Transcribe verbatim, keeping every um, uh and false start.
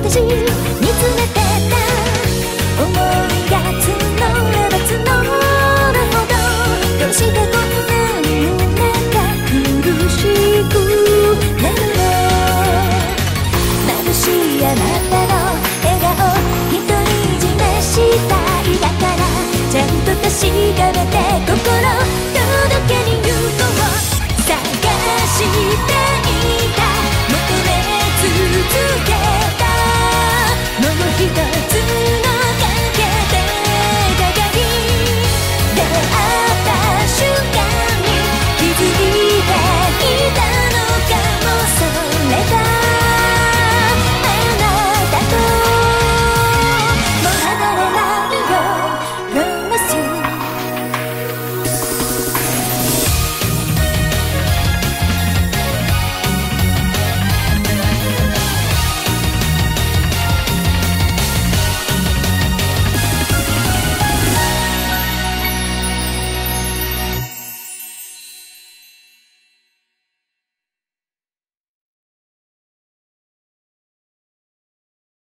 じ見つめてた想いが募れば募るほどどうしてこんなに胸が苦しくなるの眩しいあなたの笑顔独り占めしたいだからちゃんと確かめて心届けに行こう探して